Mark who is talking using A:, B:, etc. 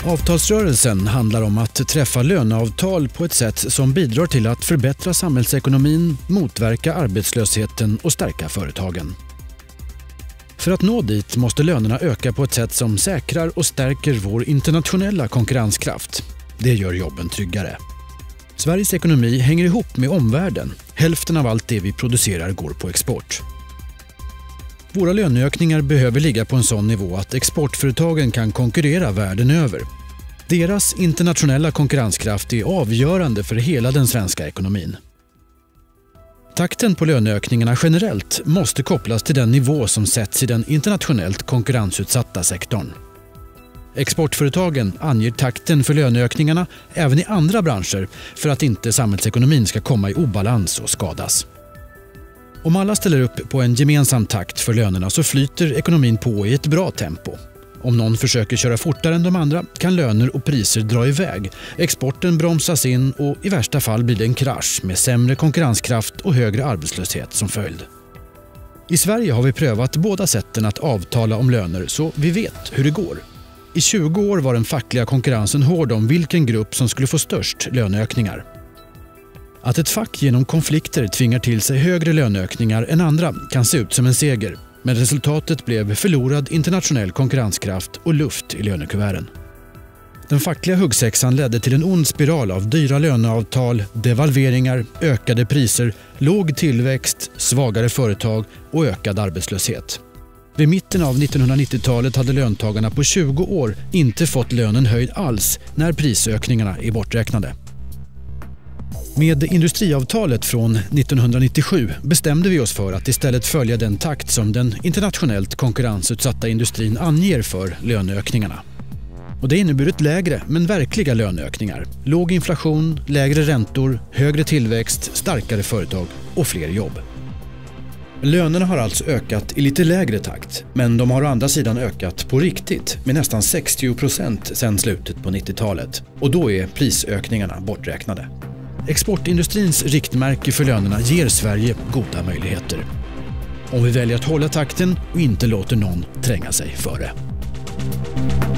A: Avtalsrörelsen handlar om att träffa löneavtal på ett sätt som bidrar till att förbättra samhällsekonomin, motverka arbetslösheten och stärka företagen. För att nå dit måste lönerna öka på ett sätt som säkrar och stärker vår internationella konkurrenskraft. Det gör jobben tryggare. Sveriges ekonomi hänger ihop med omvärlden. Hälften av allt det vi producerar går på export. Våra löneökningar behöver ligga på en sån nivå att exportföretagen kan konkurrera världen över. Deras internationella konkurrenskraft är avgörande för hela den svenska ekonomin. Takten på löneökningarna generellt måste kopplas till den nivå som sätts i den internationellt konkurrensutsatta sektorn. Exportföretagen anger takten för löneökningarna även i andra branscher för att inte samhällsekonomin ska komma i obalans och skadas. Om alla ställer upp på en gemensam takt för lönerna så flyter ekonomin på i ett bra tempo. Om någon försöker köra fortare än de andra kan löner och priser dra iväg, exporten bromsas in och i värsta fall blir det en krasch med sämre konkurrenskraft och högre arbetslöshet som följd. I Sverige har vi prövat båda sätten att avtala om löner så vi vet hur det går. I 20 år var den fackliga konkurrensen hård om vilken grupp som skulle få störst löneökningar. Att ett fack genom konflikter tvingar till sig högre löneökningar än andra kan se ut som en seger, men resultatet blev förlorad internationell konkurrenskraft och luft i lönekuverten. Den fackliga huggsexan ledde till en ond spiral av dyra löneavtal, devalveringar, ökade priser, låg tillväxt, svagare företag och ökad arbetslöshet. Vid mitten av 1990-talet hade löntagarna på 20 år inte fått lönen höjd alls när prisökningarna är borträknade. Med industriavtalet från 1997 bestämde vi oss för att istället följa den takt som den internationellt konkurrensutsatta industrin anger för löneökningarna. Och det har inneburit lägre men verkliga löneökningar, låg inflation, lägre räntor, högre tillväxt, starkare företag och fler jobb. Lönerna har alltså ökat i lite lägre takt, men de har å andra sidan ökat på riktigt med nästan 60% sedan slutet på 90-talet. Och då är prisökningarna borträknade. Exportindustrins riktmärke för lönerna ger Sverige goda möjligheter. Om vi väljer att hålla takten och inte låter någon tränga sig före.